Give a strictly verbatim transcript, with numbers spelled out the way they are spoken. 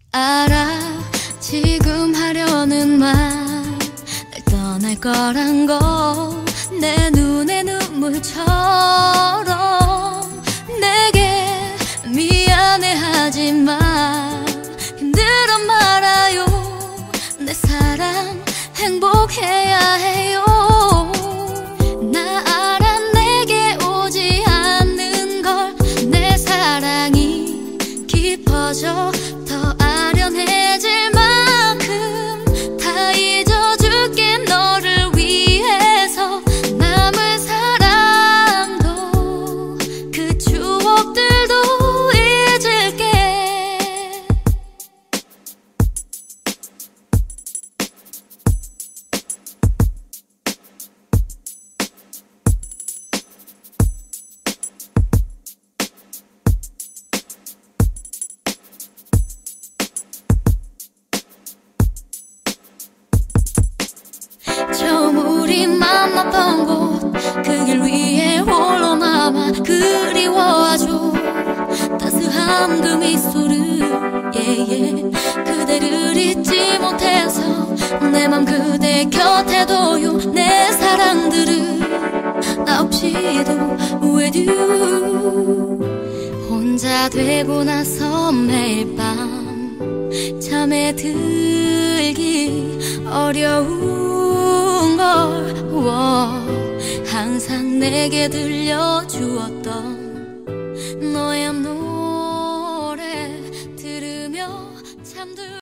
알아 지금 하려는 말 날 떠날 거란 거 내 눈에 눈물처럼 내게 미안해하지만 힘들어 말아요. 내 사랑 행복해야 해요. 나 알아 내게 오지 않는 걸 내 사랑이 깊어져 더 아련해질 만큼 다 잊어줄게. 너를 위해서 남을 사랑도 그 추억들도 잊을게. 처음 우리 만났던 곳 그 길 위에 홀로 남아 그리워하죠. 따스한 그 미소를 yeah, yeah. 그대를 잊지 못해서 내 맘 그대 곁에 둬요. 내 사랑들을 나 없이도 후회도 혼자 되고 나서 매일 밤 잠에 들기 어려운 걸 항상 내게 들려주었던 너의 눈